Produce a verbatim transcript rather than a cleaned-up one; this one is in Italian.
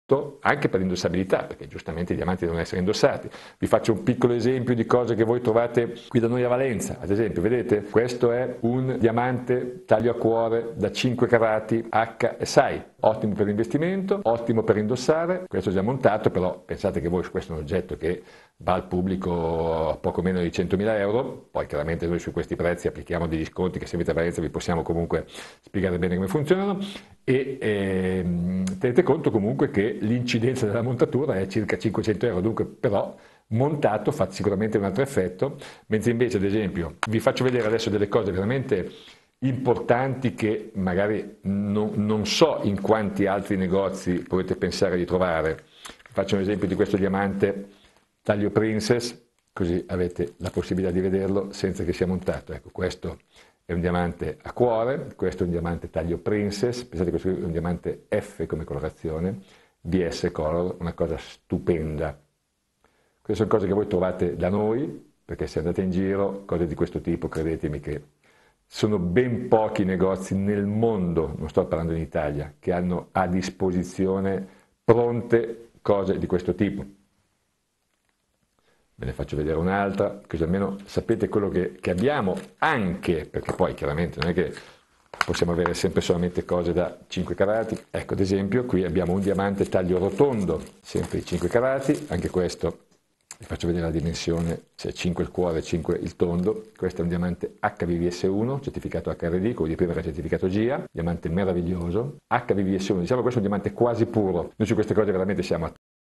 anche per l'indossabilità, perché giustamente i diamanti devono essere indossati. Vi faccio un piccolo esempio di cose che voi trovate qui da noi a Valenza. Ad esempio, vedete, questo è un diamante taglio a cuore da cinque carati H S I, ottimo per l'investimento, ottimo per indossare. Questo è già montato, però pensate che voi questo è un oggetto che va al pubblico a poco meno di centomila euro, poi chiaramente noi su questi prezzi applichiamo degli sconti che se avete a Valenza vi possiamo comunque spiegare bene come funzionano, e ehm, tenete conto comunque che l'incidenza della montatura è circa cinquecento euro, dunque però montato fa sicuramente un altro effetto, mentre invece ad esempio vi faccio vedere adesso delle cose veramente importanti che magari non, non so in quanti altri negozi potete pensare di trovare. Vi faccio un esempio di questo diamante taglio Princess, così avete la possibilità di vederlo senza che sia montato. Ecco, questo è un diamante a cuore, questo è un diamante taglio Princess, pensate che questo è un diamante F come colorazione, B S Color, una cosa stupenda. Queste sono cose che voi trovate da noi, perché se andate in giro, cose di questo tipo, credetemi che sono ben pochi negozi nel mondo, non sto parlando in Italia, che hanno a disposizione pronte cose di questo tipo. Ve ne faccio vedere un'altra, così almeno sapete quello che, che abbiamo, anche perché poi chiaramente non è che possiamo avere sempre solamente cose da cinque carati. Ecco, ad esempio, qui abbiamo un diamante taglio rotondo, sempre di cinque carati, anche questo vi faccio vedere la dimensione, se è cinque il cuore, cinque il tondo. Questo è un diamante H V V S uno, certificato H R D, quello di prima era certificato G I A, diamante meraviglioso. H V V S uno, diciamo questo è un diamante quasi puro, noi su queste cose veramente siamo